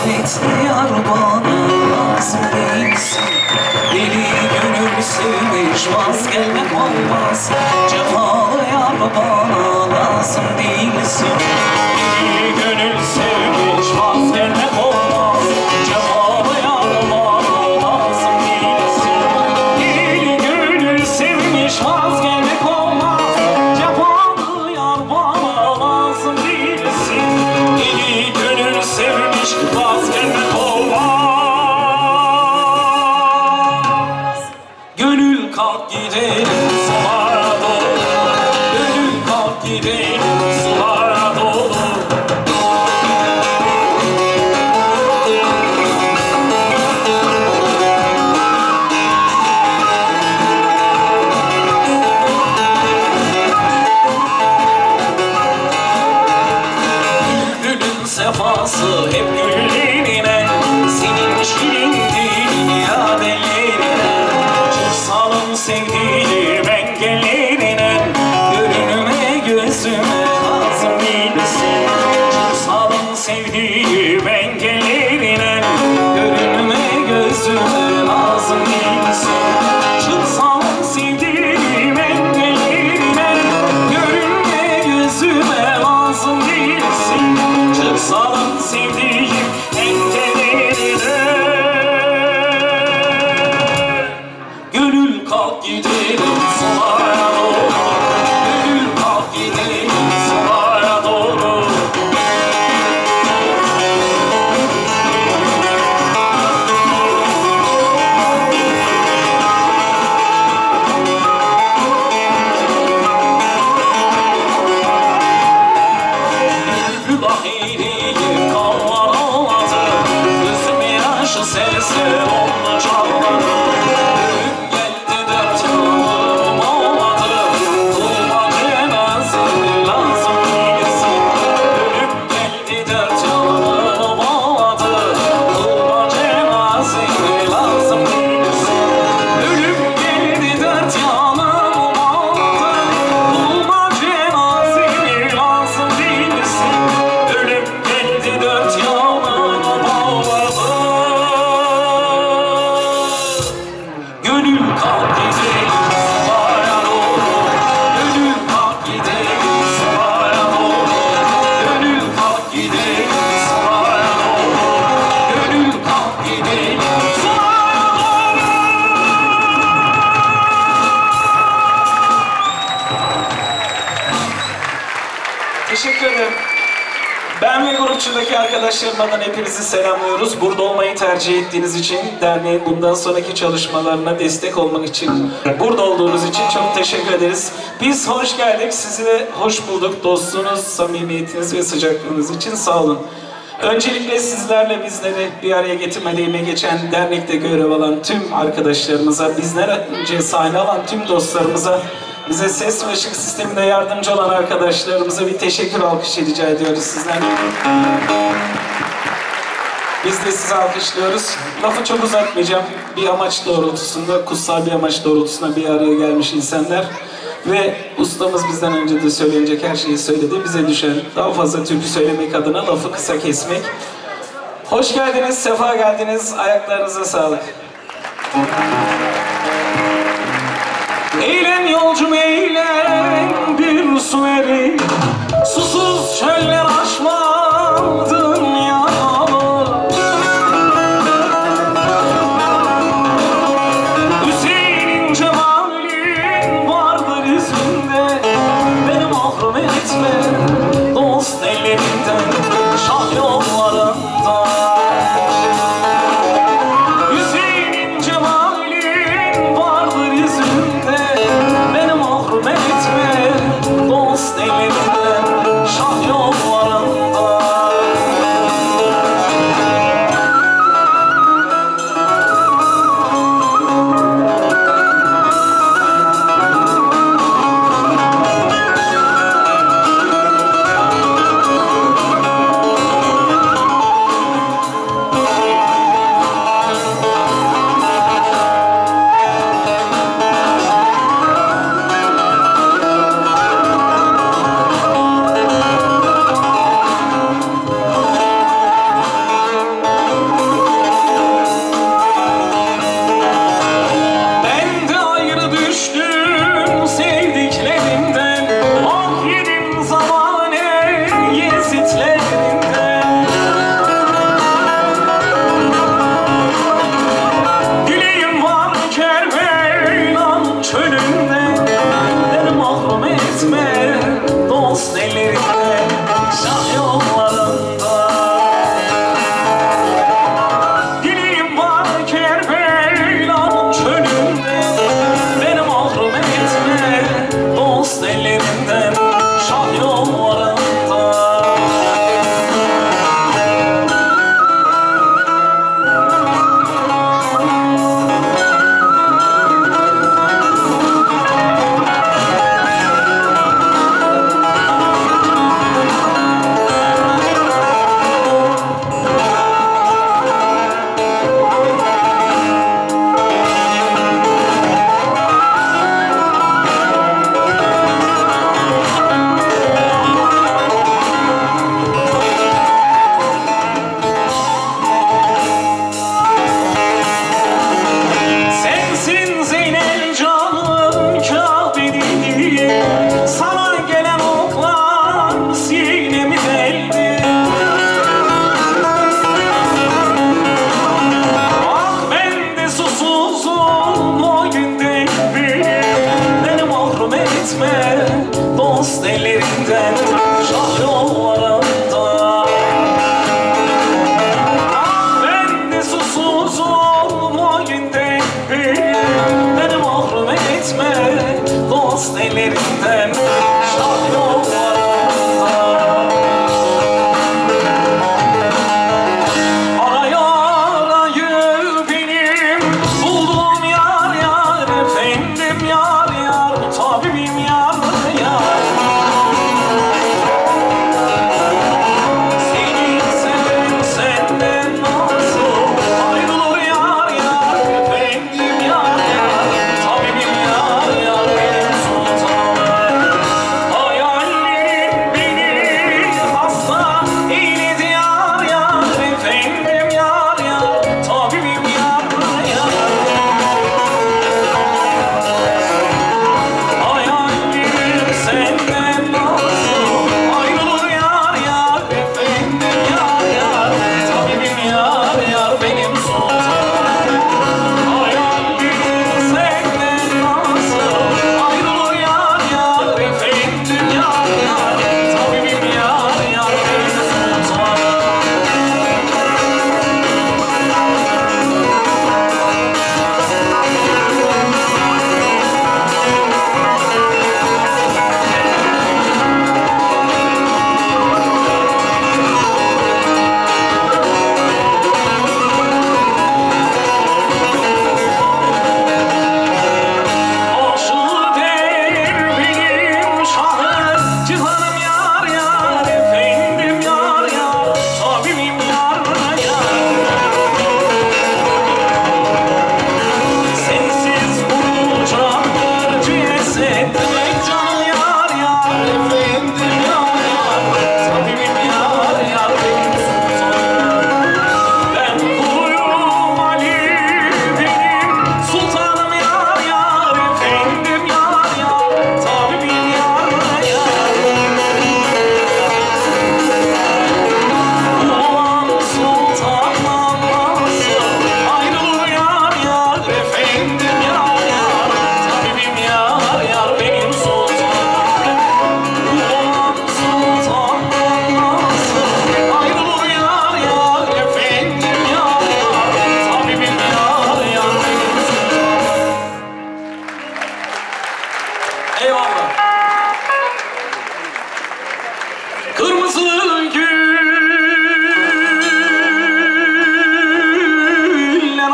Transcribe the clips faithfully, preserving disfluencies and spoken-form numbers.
Hasretli yar bana lazım değilsin. Deli gönül sevmiş vazgeçmek olmaz. Cefalı yar bana lazım değilsin. Deli gönül sevmiş vazgeçmek olmaz. Cefalı yar bana lazım değilsin. Deli gönül sevmiş vazgeçmek olmaz. Cefalı yar bana lazım değilsin. Deli gönül sevmiş vazgeçmek olmaz. Gönül kalk gidelim sulara doğru. Gönül kalk gidelim sulara doğru. Gülün sefası hep güllerine, senin şirin dilin yadelerine. Çıksalım sevdiğim engellerine, görünüme gözüme lazım değilsin. Çıksalım sevdiğim engellerine, görünüme gözüme lazım değilsin. Çıksalım sevdiğim engellerine, görünme gözüme lazım değilsin. Çıksalım sevdiğim engellerine. Gönül kalk gidelim sulara doğru. Gönül kalk gidelim sulara doğru. Bülbül ahiriyi kallar olmadı. Gözüme yaşı sesle onunla çalmadı. Ölüm geldi dert yanım olmadı. Kılma cenazemi lazım değilsin. Ölüm geldi dert yanım olmadı. Kılma cenazemi lazım değilsin. Ölüm geldi dert yanım olmadı. Kılma cenazemi lazım değilsin. Ölüm geldi dört yanım olmadı. Gönül kalk gidelim sulara doğru. Gönül kalk gidelim sulara doğru. Gönül kalk gidelim sulara doğru. Gönül kalk gidelim sulara doğru. Teşekkür ederim. Ben ve grupçudaki arkadaşlarım adına hepinizi selamlıyoruz. Burada olmayı tercih ettiğiniz için, derneğin bundan sonraki çalışmalarına destek olmak için, burada olduğunuz için çok teşekkür ederiz. Biz hoş geldik, sizi de hoş bulduk. Dostluğunuz, samimiyetiniz ve sıcaklığınız için sağ olun. Öncelikle sizlerle bizleri bir araya getirmediğime geçen dernekte görev alan tüm arkadaşlarımıza, bizden önce sahne alan tüm dostlarımıza, bize ses ve ışık sisteminde yardımcı olan arkadaşlarımıza bir teşekkür alkışı rica ediyoruz sizden. Biz de sizi alkışlıyoruz. Lafı çok uzatmayacağım. Bir amaç doğrultusunda, kutsal bir amaç doğrultusunda bir araya gelmiş insanlar. Ve ustamız bizden önce de söylenecek her şeyi söyledi. Bize düşen daha fazla türkü söylemek adına lafı kısa kesmek. Hoş geldiniz, sefa geldiniz. Ayaklarınıza sağlık. Eğlen yolcum eğlen, bir su verin. Susuz çöller aşmadın yaralı. Hüseyin'in cemalin vardır yüzünde. Beni mahrum etme dost ellerinden, şah yollarında. Hüseyin'in cemalin vardır yüzünde. Beni mahrum etme dost ellerinden, şah yollarında.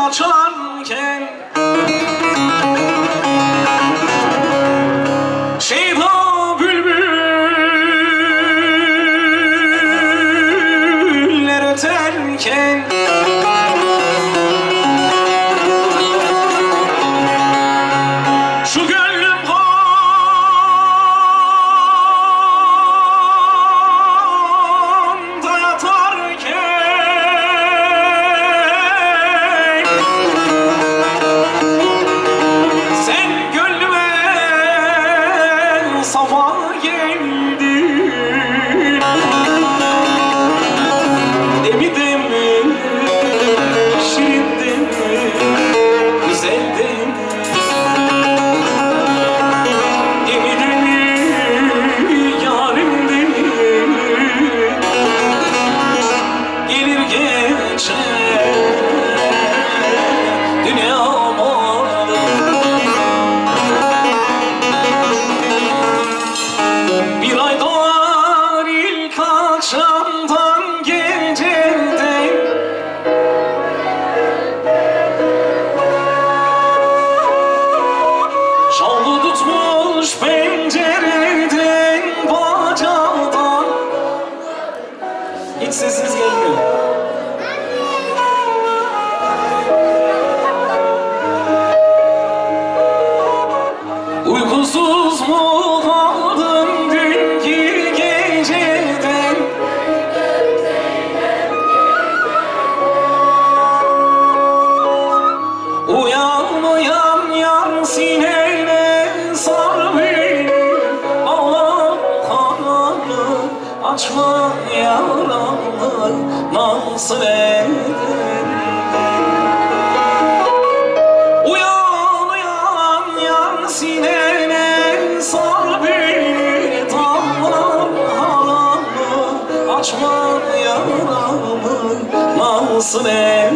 açarken şeyda bülbüller öterken şu gönlüm kanda yatarken sen gönlüme safa geldin demi demi şirin demi güzel demi demi demi yarim demi gelir geçer dünyama bir ay doğar ilk akşamdan geceden şavlu tutmuş pencereden bacadan hiç sesiniz gelmiyor. Uykusuz mu kaldın dünkü geceden uyan uyan yar sinene sar beni Allah kanalını açma yaramı nasıl eden uyan uyan yar sinene sar beni tamam haramı açma yaramı nasıl eden.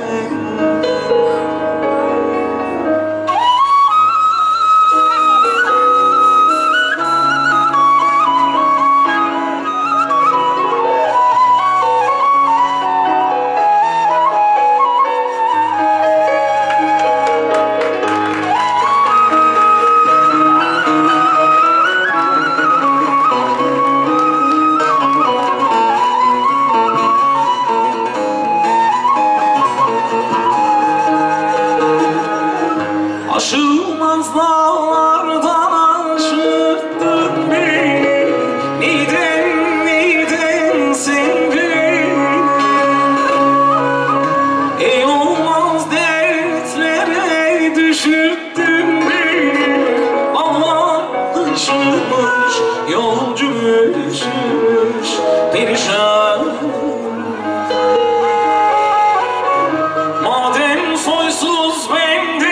Aşılmaz dağlardan aşırttın beni neden neden sen beni ey olmaz dertlere düşürttün beni Allah ışımış yolcu üşümüş perişan madem soysuz bende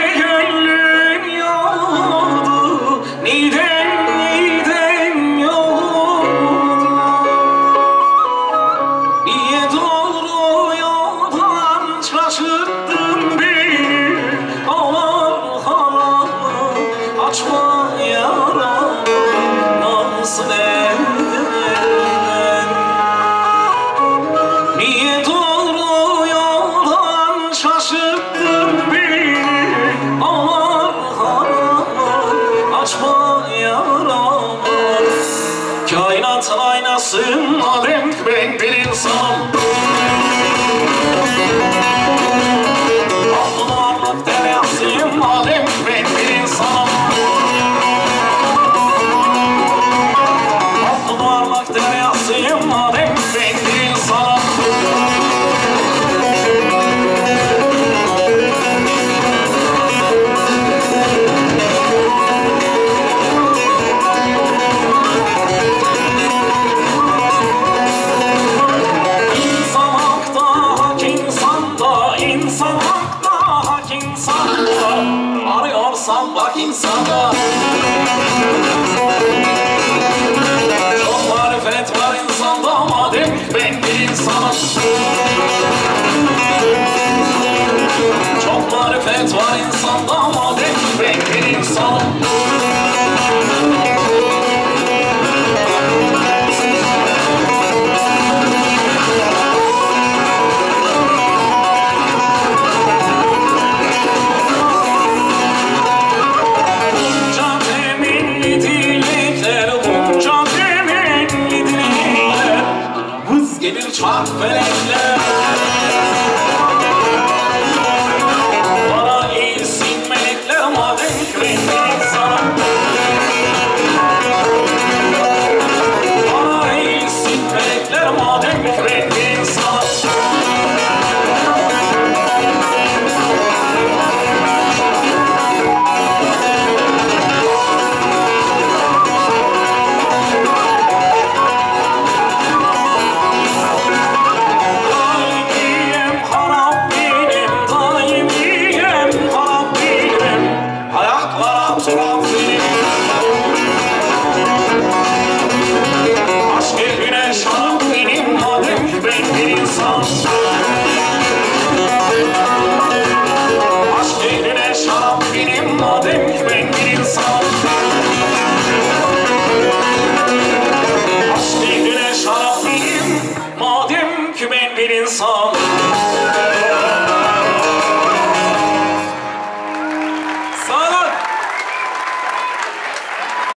neden neden yoldu niye doğru yoldan şaşırttın beni Allah Allah açma yaramı nasıl eden niye doğru yoldan şaşırttın beni Allah Allah açma yaramı kainatın aynasın alem ben bir insanım aklım ağırlık deryasıyım alem ben bir insanım aklım ağırlık deryasıyım alem ben bir insanım arıyorsan bak insanda çok marifet var insanda madem ben bir insanım çok marifet var insanda